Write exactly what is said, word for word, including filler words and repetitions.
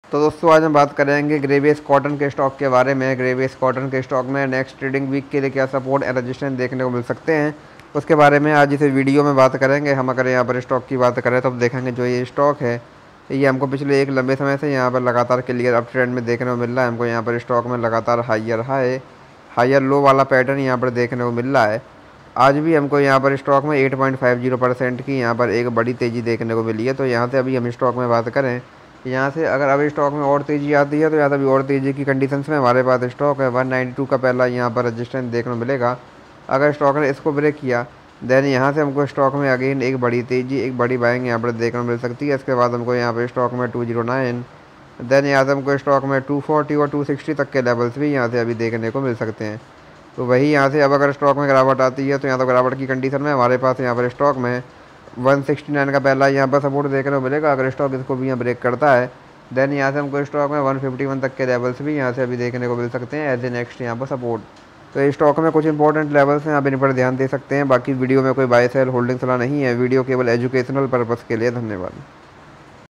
तो दोस्तों आज हम बात करेंगे ग्रेवियस कॉटन के स्टॉक के बारे में। ग्रेवियस कॉटन के स्टॉक में नेक्स्ट ट्रेडिंग वीक के लिए क्या सपोर्ट एंड रेजिस्टेंस देखने को मिल सकते हैं, उसके बारे में आज इस वीडियो में बात करेंगे। हम अगर यहाँ पर स्टॉक की बात करें तो अब देखेंगे जो ये स्टॉक है ये हमको पिछले एक लंबे समय से यहाँ पर लगातार क्लियर अप ट्रेंड में देखने को मिल रहा है। हमको यहाँ पर स्टॉक में लगातार हाइयर हाई हाइयर लो वाला पैटर्न यहाँ पर देखने को मिल रहा है। आज भी हमको यहाँ पर स्टॉक में eight point five zero percent की यहाँ पर एक बड़ी तेज़ी देखने को मिली है। तो यहाँ से अभी हम स्टॉक में बात करें, यहाँ से अगर अभी स्टॉक में और तेज़ी आती है तो यहाँ से अभी और तेज़ी की कंडीशंस में हमारे पास स्टॉक है वन नाइन्टी टू का पहला यहाँ पर रजिस्टेंस देखने को मिलेगा। अगर स्टॉक ने इसको ब्रेक किया देन यहाँ से हमको स्टॉक में अगेन एक बड़ी तेज़ी एक बड़ी बाइंग यहाँ पर देखने को मिल सकती है। इसके बाद हमको यहाँ पर स्टॉक में टू जीरो नाइन देन यहाँ से हमको स्टॉक में टू फोर्टी और टू सिक्सटी तक के लेवल्स भी यहाँ से अभी देखने को मिल सकते हैं। तो वही यहाँ से अब अगर स्टॉक में गिरावट आती है तो यहाँ तो गिरावट की कंडीशन में हमारे पास यहाँ पर स्टॉक में वन सिक्सटी नाइन का पहला यहाँ पर सपोर्ट देखने को मिलेगा। अगर स्टॉक इसको भी यहाँ ब्रेक करता है देन यहाँ से हमको स्टॉक में वन फिफ्टी वन तक के लेवल्स भी यहाँ से अभी देखने को मिल सकते हैं एज ए नेक्स्ट यहाँ पर सपोर्ट। तो इस स्टॉक में कुछ इंपॉर्टेंट लेवल्स हैं, आप इन पर ध्यान दे सकते हैं। बाकी वीडियो में कोई बाय सेल होल्डिंग सलाह नहीं है, वीडियो केवल एजुकेशनल पर्पज़ के लिए। धन्यवाद।